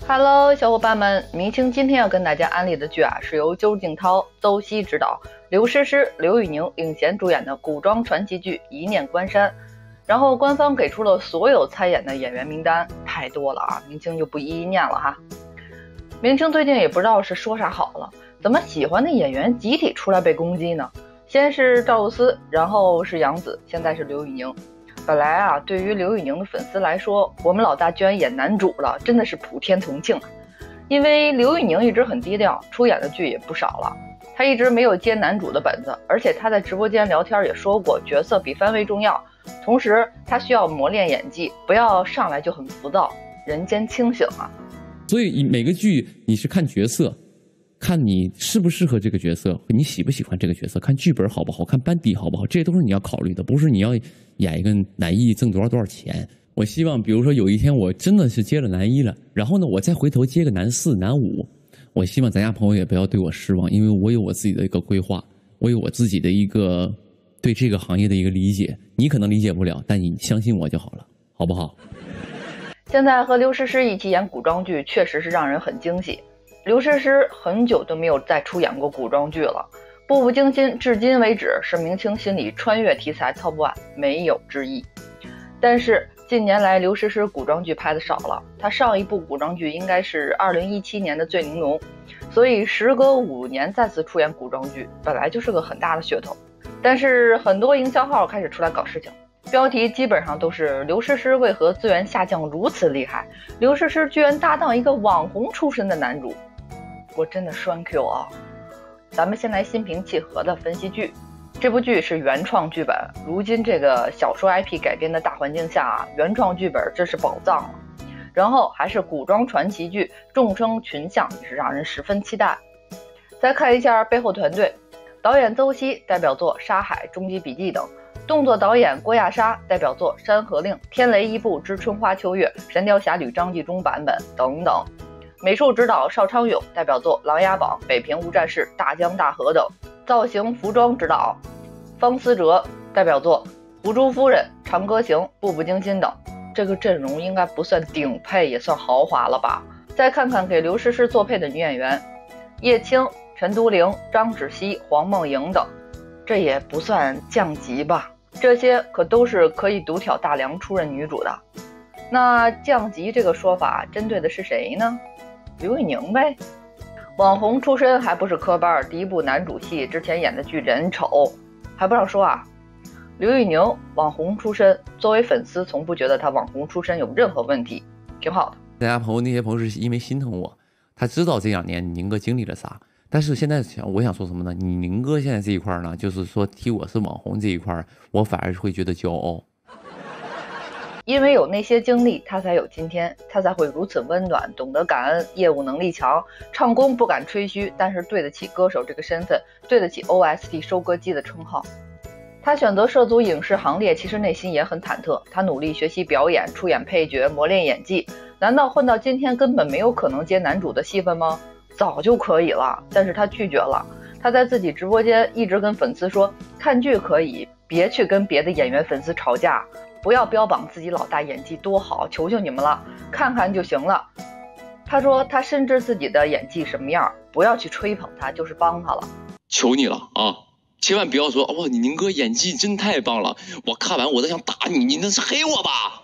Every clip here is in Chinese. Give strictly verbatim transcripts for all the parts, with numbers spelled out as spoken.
Hello， 小伙伴们，明清今天要跟大家安利的剧啊，是由周静涛、邹熙执导，刘诗诗、刘宇宁领衔主演的古装传奇剧《一念关山》。然后官方给出了所有参演的演员名单，太多了啊，明清就不一一念了哈。明清最近也不知道是说啥好了，怎么喜欢的演员集体出来被攻击呢？先是赵露思，然后是杨紫，现在是刘宇宁。本来啊，对于刘宇宁的粉丝来说，我们老大居然演男主了，真的是普天同庆啊！因为刘宇宁一直很低调，出演的剧也不少了，他一直没有接男主的本子，而且他在直播间聊天也说过，角色比番位重要，同时他需要磨练演技，不要上来就很浮躁，人间清醒啊！ 所以每个剧你是看角色，看你适不适合这个角色，你喜不喜欢这个角色，看剧本好不好，看班底好不好，这些都是你要考虑的，不是你要演一个男一挣多少多少钱。我希望比如说有一天我真的是接了男一了，然后呢我再回头接个男四男五，我希望咱家朋友也不要对我失望，因为我有我自己的一个规划，我有我自己的一个对这个行业的一个理解，你可能理解不了，但你相信我就好了，好不好？ 现在和刘诗诗一起演古装剧确实是让人很惊喜，刘诗诗很久都没有再出演过古装剧了，步步惊心至今为止是明清心理穿越题材 top one 没有之一。但是近年来刘诗诗古装剧拍的少了，她上一部古装剧应该是二零一七年的《醉玲珑》，所以时隔五年再次出演古装剧本来就是个很大的噱头。但是很多营销号开始出来搞事情，标题基本上都是刘诗诗为何资源下降如此厉害，刘诗诗居然搭档一个网红出身的男主，我真的栓 Q 啊！咱们先来心平气和的分析剧。这部剧是原创剧本，如今这个小说 I P 改编的大环境下啊，原创剧本真是宝藏了。然后还是古装传奇剧，众生群像也是让人十分期待。再看一下背后团队，导演邹熙代表作《沙海》《终极笔记》等，动作导演郭亚莎代表作《山河令》《天雷一部之春花秋月》《神雕侠侣》张纪中版本等等。美术指导邵昌勇代表作《琅琊榜》《北平无战事》《大江大河》等。造型服装指导方思哲代表作《狐珠夫人》《长歌行》《步步惊心》等。这个阵容应该不算顶配，也算豪华了吧。再看看给刘诗诗作配的女演员，叶青、陈都灵、张芷溪、黄梦莹等，这也不算降级吧，这些可都是可以独挑大梁出任女主的。那降级这个说法针对的是谁呢？刘宇宁呗，网红出身还不是科班，第一部男主戏之前演的剧人丑，还不让说啊。刘宇宁网红出身，作为粉丝从不觉得他网红出身有任何问题，挺好的。 大家朋友那些朋友是因为心疼我，他知道这两年宁哥经历了啥，但是现在想我想说什么呢？你宁哥现在这一块呢，就是说提我是网红这一块，我反而会觉得骄傲。 因为有那些经历，他才有今天，他才会如此温暖，懂得感恩，业务能力强，唱功不敢吹嘘，但是对得起歌手这个身份，对得起 O S T 收割机的称号。他选择涉足影视行列，其实内心也很忐忑，他努力学习表演，出演配角，磨练演技，难道混到今天根本没有可能接男主的戏份吗？早就可以了，但是他拒绝了。他在自己直播间一直跟粉丝说，看剧可以，别去跟别的演员粉丝吵架，不要标榜自己老大演技多好，求求你们了，看看就行了。他说他深知自己的演技什么样，不要去吹捧他，就是帮他了。 求你了啊，千万不要说哇，你宁哥演技真太棒了，我看完我都想打你，你那是黑我吧？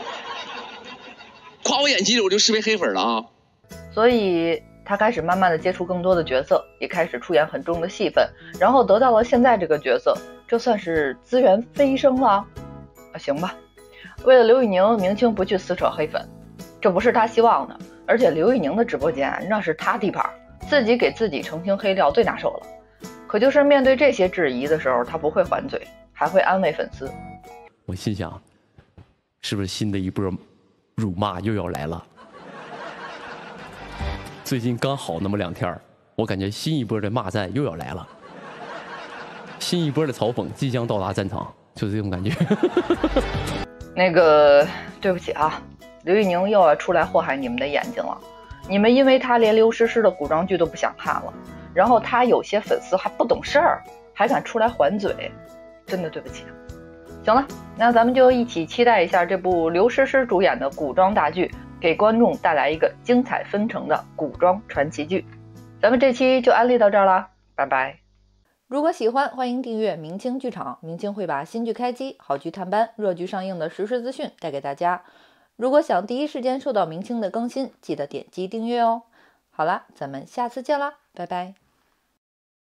夸我演技我就视为黑粉了啊。 所以他开始慢慢的接触更多的角色，也开始出演很重的戏份，然后得到了现在这个角色，这算是资源飞升了。啊，行吧，为了刘宇宁，明清不去撕扯黑粉，这不是他希望的。而且刘宇宁的直播间那是他地盘，自己给自己澄清黑料最拿手了。可就是面对这些质疑的时候，他不会还嘴，还会安慰粉丝。 我心想，是不是新的一波辱骂又要来了？最近刚好那么两天，我感觉新一波的骂战又要来了，新一波的嘲讽即将到达战场。就是这种感觉。 那个对不起啊，刘宇宁又要出来祸害你们的眼睛了。你们因为他连刘诗诗的古装剧都不想看了，然后他有些粉丝还不懂事儿，还敢出来还嘴，真的对不起。行了，那咱们就一起期待一下这部刘诗诗主演的古装大剧《 给观众带来一个精彩纷呈的古装传奇剧。咱们这期就安利到这儿啦，拜拜。如果喜欢，欢迎订阅明清剧场，明清会把新剧开机、好剧探班、热剧上映的实时资讯带给大家。如果想第一时间收到明清的更新，记得点击订阅哦。好了，咱们下次见啦，拜拜。